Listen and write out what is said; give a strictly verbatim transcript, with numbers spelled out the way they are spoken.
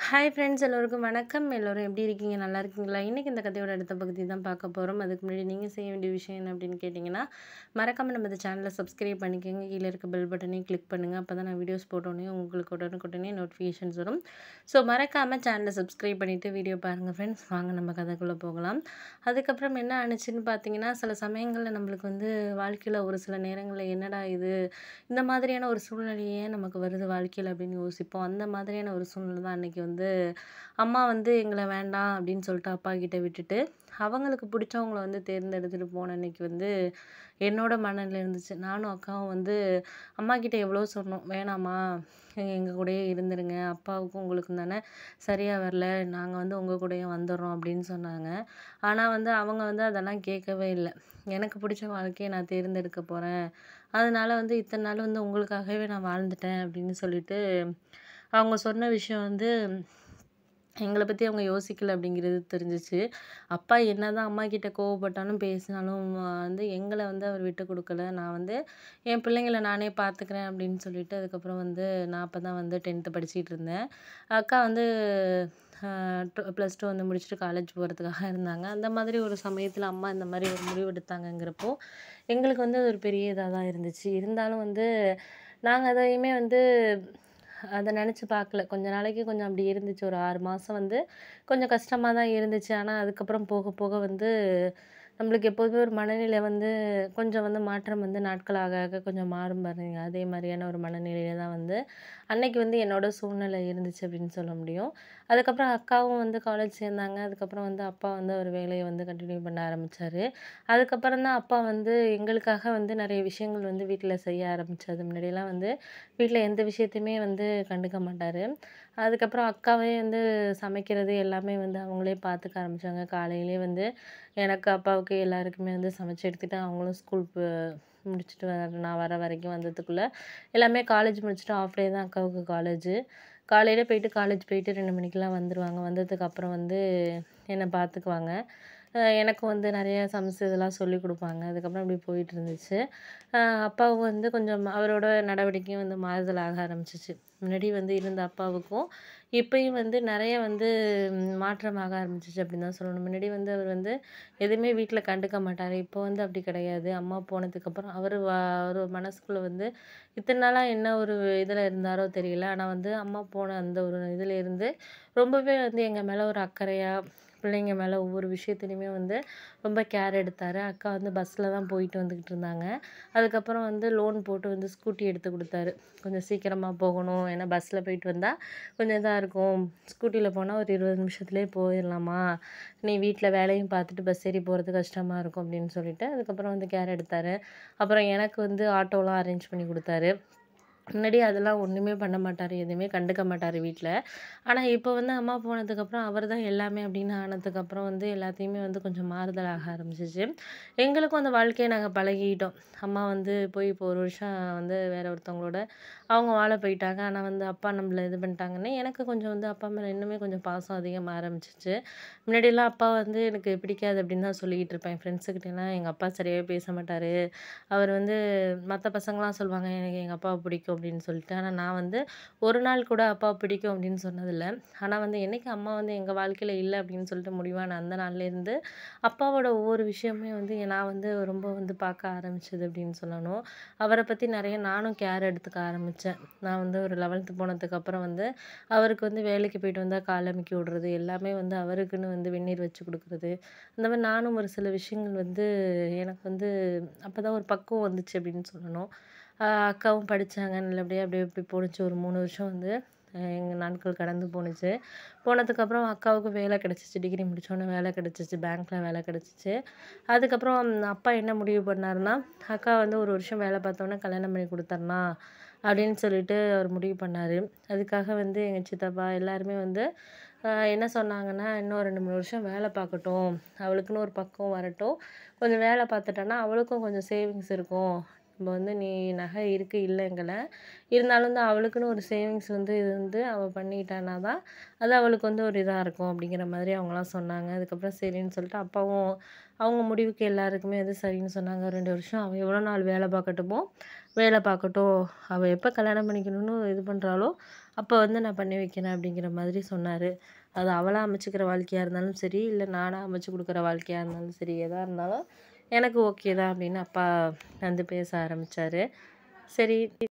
Hi friends எல்லோருக்கும் வணக்கம். எல்லோரும் எப்படி இருக்கீங்க? நல்லா இருக்கீங்களா? இன்றைக்கி இந்த கதையோட அடுத்த பகுதி தான் பார்க்க போகிறோம். அதுக்கு முன்னாடி நீங்கள் செய்ய வேண்டிய விஷயம் என்ன அப்படின்னு கேட்டிங்கன்னா, மறக்காமல் நம்ம இந்த சேனலை சப்ஸ்கிரைப் பண்ணிக்கோங்க. கீழே இருக்க பெல் பட்டனையும் கிளிக் பண்ணுங்கள். அப்போ தான் நான் வீடியோஸ் போட்டோன்னே உங்களுக்கு உடனுக்குடனே நோட்டிஃபிகேஷன்ஸ் வரும். ஸோ மறக்காமல் சேனலை சப்ஸ்கிரைப் பண்ணிவிட்டு வீடியோ பாருங்கள் ஃப்ரெண்ட்ஸ். வாங்க நம்ம கதைக்குள்ளே போகலாம். அதுக்கப்புறம் என்ன ஆணுச்சுன்னு பார்த்தீங்கன்னா, சில சமயங்களில் நம்மளுக்கு வந்து வாழ்க்கையில் ஒரு சில நேரங்களில் என்னடா இது இந்த மாதிரியான ஒரு சூழ்நிலையே நமக்கு வருது வாழ்க்கையில் அப்படின்னு யோசிப்போம். அந்த மாதிரியான ஒரு சூழ்நிலை தான் அன்றைக்கி வந்து அம்மா வந்து எங்களை வேண்டாம் அப்படின்னு சொல்லிட்டு அப்பா கிட்ட விட்டுட்டு அவங்களுக்கு பிடிச்சவங்கள வந்து தேர்ந்தெடுத்துட்டு போன அன்னைக்கு வந்து என்னோட மனநிலை இருந்துச்சு. நானும் அக்காவும் வந்து அம்மா கிட்ட எவ்வளோ சொன்னோம், வேணாம்மா எங்கள் கூடயே இருந்துருங்க, அப்பாவுக்கும் உங்களுக்கும் தானே சரியாக வரல, நாங்கள் வந்து உங்கள் கூடயே வந்துடுறோம் அப்படின்னு சொன்னாங்க. ஆனால் வந்து அவங்க வந்து அதெல்லாம் கேட்கவே இல்லை. எனக்கு பிடிச்ச வாழ்க்கையை நான் தேர்ந்தெடுக்க போகிறேன், அதனால வந்து இத்தனை நாள் வந்து உங்களுக்காகவே நான் வாழ்ந்துட்டேன் அப்படின்னு சொல்லிட்டு அவங்க சொன்ன விஷயம் வந்து எங்களை பற்றி அவங்க யோசிக்கல அப்படிங்கிறது தெரிஞ்சிச்சு. அப்பா என்னதான் அம்மா கிட்ட கோவப்பட்டாலும் பேசினாலும் வந்து எங்களை வந்து அவர் விட்டு கொடுக்கல. நான் வந்து என் பிள்ளைங்கள நானே பார்த்துக்கிறேன் அப்படின்னு சொல்லிட்டு அதுக்கப்புறம் வந்து நான் அப்போ தான் வந்து டென்த்து படிச்சுட்டு இருந்தேன். அக்கா வந்து ப்ளஸ் டூ வந்து முடிச்சுட்டு காலேஜ் போகிறதுக்காக இருந்தாங்க. அந்த மாதிரி ஒரு சமயத்தில் அம்மா இந்த மாதிரி ஒரு முடிவு எடுத்தாங்கங்கிறப்போ எங்களுக்கு வந்து அது ஒரு பெரிய இதாக தான் இருந்துச்சு. இருந்தாலும் வந்து நாங்கள் அதையுமே வந்து அத நெனச்சு பார்க்கல. கொஞ்ச நாளைக்கு கொஞ்சம் அப்படி இருந்துச்சு. ஒரு ஆறு மாசம் வந்து கொஞ்சம் கஷ்டமா தான் இருந்துச்சு. ஆனா, அதுக்கப்புறம் போக போக வந்து நம்மளுக்கு எப்போதுமே ஒரு மனநிலை வந்து கொஞ்சம் வந்து மாற்றம் வந்து நாட்கள் ஆக ஆக கொஞ்சம் மாறும் பாருங்க. அதே மாரியான ஒரு மனநிலையில தான் வந்து அன்னைக்கு வந்து என்னோட சூழ்நிலை இருந்துச்சு அப்படின்னு சொல்ல முடியும். அதுக்கப்புறம் அக்காவும் வந்து காலேஜ் சேர்ந்தாங்க. அதுக்கப்புறம் வந்து அப்பா வந்து ஒரு வேலைய வந்து கன்டின்யூ பண்ண ஆரம்பிச்சாரு. அதுக்கப்புறம் தான் அப்பா வந்து எங்களுக்காக வந்து நெறைய விஷயங்கள் வந்து வீட்ல செய்ய ஆரம்பிச்சாரு. முன்னாடிலாம் வந்து வீட்ல எந்த விஷயத்தையுமே வந்து கண்டுக்க மாட்டாரு. அதுக்கப்புறம் அக்காவே வந்து சமைக்கிறது எல்லாமே வந்து அவங்களே பார்த்துக்க ஆரம்பிச்சாங்க. காலையிலேயே வந்து எனக்கு, அப்பாவுக்கு எல்லாருக்குமே வந்து சமைச்சு எடுத்துட்டு அவங்களும் ஸ்கூல் ப முடிச்சுட்டு வர நான் வர வரைக்கும் வந்ததுக்குள்ள எல்லாமே காலேஜ் முடிச்சுட்டு ஆஃப் டே தான் அக்காவுக்கு காலேஜு. காலையில போயிட்டு காலேஜ் போயிட்டு ரெண்டு மணிக்கெல்லாம் வந்துருவாங்க. வந்ததுக்கப்புறம் வந்து என்ன பார்த்துக்குவாங்க. அ எனக்கும் வந்து நெறைய சமைச்சு இதெல்லாம் சொல்லிக் குடுப்பாங்க. அதுக்கப்புறம் இப்படி போயிட்டு இருந்துச்சு. அ அப்பாவும் வந்து கொஞ்சம் அவரோட நடவடிக்கையும் வந்து மாறுதல் ஆக ஆரம்பிச்சுச்சு. முன்னாடி வந்து இருந்த அப்பாவுக்கும், இப்பயும் வந்து நெறைய வந்து ம், மாற்றமாக ஆரம்பிச்சுச்சு அப்படின்னு தான் சொல்லணும். முன்னாடி வந்து அவர் வந்து எதுவுமே வீட்ல கண்டுக்க மாட்டாரு. இப்போ வந்து அப்படி கிடையாது. அம்மா போனதுக்கப்புறம் அவரு வ அவரு மனசுக்குள்ள வந்து இத்தன நாளா என்ன ஒரு இதுல இருந்தாரோ தெரியல. ஆனா வந்து அம்மா போன அந்த ஒரு இதுல இருந்து ரொம்பவே வந்து எங்க மேல ஒரு அக்கறையா, பிள்ளைங்க மேல ஒவ்வொரு விஷயத்துலயுமே வந்து ரொம்ப கேர் எடுத்தாரு. அக்கா வந்து பஸ்ல தான் போயிட்டு வந்துகிட்டு இருந்தாங்க. அதுக்கப்புறம் வந்து லோன் போட்டு வந்து ஸ்கூட்டி எடுத்து குடுத்தாரு. கொஞ்சம் சீக்கிரமா போகணும். ஏன்னா பஸ்ல போயிட்டு வந்தா கொஞ்சம் இதா இருக்கும். ஸ்கூட்டில போனா ஒரு இருபது நிமிஷத்துலயே போயிரலாம்மா. நீ வீட்ல வேலையும் பார்த்துட்டு பஸ் ஏறி போறது கஷ்டமா இருக்கும் அப்படின்னு சொல்லிட்டு, அதுக்கப்புறம் வந்து கேர் எடுத்தாரு. அப்புறம் எனக்கு வந்து ஆட்டோலாம் அரேஞ்ச் பண்ணி குடுத்தாரு. முன்னாடி அதெல்லாம் ஒண்ணுமே பண்ண மாட்டாரு. எதுவுமே கண்டுக்க மாட்டாரு வீட்ல. ஆனா, இப்ப வந்து அம்மா போனதுக்கப்புறம் அவர் தான் எல்லாமே அப்படின்னு ஆனதுக்கப்புறம் வந்து எல்லாத்தையுமே வந்து கொஞ்சம் மாறுதல் ஆக ஆரம்பிச்சுச்சு. எங்களுக்கும் அந்த வாழ்க்கைய நாங்க பழகிட்டோம். அம்மா வந்து போய் இப்போ ஒரு வருஷம் வந்து வேற ஒருத்தவங்களோட அவங்க வாழ போயிட்டாங்க. ஆனா வந்து அப்பா நம்மள இது பண்ணிட்டாங்கன்னு எனக்கு கொஞ்சம் வந்து அப்பா மேல இன்னுமே கொஞ்சம் பாசம் அதிகமா ஆரம்பிச்சுச்சு. முன்னாடிலாம் அப்பா வந்து எனக்கு பிடிக்காது அப்படின்னு தான் சொல்லிக்கிட்டு இருப்பேன். என் ஃப்ரெண்ட்ஸுகிட்டலாம் எங்க அப்பா சரியாவே பேச மாட்டாரு. அவர் வந்து மத்த பசங்கலாம் சொல்லுவாங்க, எனக்கு எங்க அப்பாவ பிடிக்கும் அப்படின்னு சொல்லிட்டு. ஆனா நான் வந்து ஒரு நாள் கூட அப்பாவ பிடிக்கும் அப்படின்னு சொன்னதில்ல. ஆனா வந்து என்னைக்கு அம்மா வந்து எங்க வாழ்க்கையில இல்ல அப்படின்னு சொல்லிட்டு முடிவான அந்த நாள்லேருந்து, அப்பாவோட ஒவ்வொரு விஷயமே வந்து நான் வந்து ரொம்ப வந்து பார்க்க ஆரம்பிச்சது அப்படின்னு சொல்லணும். அவர பத்தி நெறைய நானும் கேர் எடுத்துக்க ஆரம்பிச்சேன். நான் வந்து ஒரு பதினொன்றாவது போனதுக்கப்புறம் வந்து, அவருக்கு வந்து வேலைக்கு போயிட்டு வந்தா கால் அமுக்கி விடுறது, எல்லாமே வந்து அவருக்குன்னு வந்து வெந்நீர் வச்சு குடுக்குறது. அந்த மாரி நானும் ஒரு சில விஷயங்கள் வந்து எனக்கு வந்து அப்பதான் ஒரு பக்குவம் வந்துச்சு அப்படின்னு சொல்லணும். அ அக்காவும் படிச்சாங்க. நல்லபடியா அப்படியே இப்படி போணுச்சு. ஒரு மூணு வருஷம் வந்து அ எங்க நாட்கள் கடந்து போணுச்சு. போனதுக்கப்புறம் அக்காவுக்கு வேலை கிடைச்சிச்சு. டிகிரி முடிச்சோனே வேலை கிடைச்சிச்சு. பேங்க்ல வேலை கிடைச்சிச்சு. அதுக்கப்புறம் அப்பா என்ன முடிவு பண்ணாருன்னா, அக்கா வந்து ஒரு வருஷம் வேலை பார்த்தோன்னே கல்யாணம் பண்ணி குடுத்தரலாம் அப்படின்னு சொல்லிட்டு அவர் முடிவு பண்ணாரு. அதுக்காக வந்து எங்க சித்தப்பா எல்லாருமே வந்து அ என்ன சொன்னாங்கன்னா, "இன்னும் ரெண்டு, மூணு வருஷம் வேலை பார்க்கட்டும். அவளுக்குன்னு ஒரு பக்குவம் வரட்டும். கொஞ்சம் வேலை பார்த்துட்டான்னா, அவளுக்கும் கொஞ்சம் சேவிங்ஸ் இருக்கும். நம்ம வந்து நீ நகை இருக்கு இல்லைங்கல. இருந்தாலும் தான் அவளுக்குன்னு ஒரு சேவிங்ஸ் வந்து இது வந்து அவ பண்ணிட்டான்னா தான், அது அவளுக்கு வந்து ஒரு இதா இருக்கும்." அப்படிங்கிற மாதிரி அவங்கலாம் சொன்னாங்க. அதுக்கப்புறம் சரின்னு சொல்லிட்டு அப்பாவும் அவங்க முடிவுக்கு எல்லாருக்குமே வந்து சரின்னு சொன்னாங்க. ரெண்டு வருஷம் அவ எவ்வளோ நாள் வேலை பார்க்கட்டுமோ, வேலை பார்க்கட்டும். அவ எப்ப கல்யாணம் பண்ணிக்கணும்னு இது பண்றாளோ, அப்போ வந்து நான் பண்ணி வைக்கிறேன் அப்படிங்கிற மாதிரி சொன்னார். அது அவளா அமைச்சுக்கிற வாழ்க்கையா இருந்தாலும் சரி, இல்ல நானா அமைச்சு குடுக்குற வாழ்க்கையா இருந்தாலும் சரி, எதா இருந்தாலும் எனக்கு ஓகே தான் அப்படின்னு அப்பா வந்து பேச ஆரம்பிச்சாரு. சரி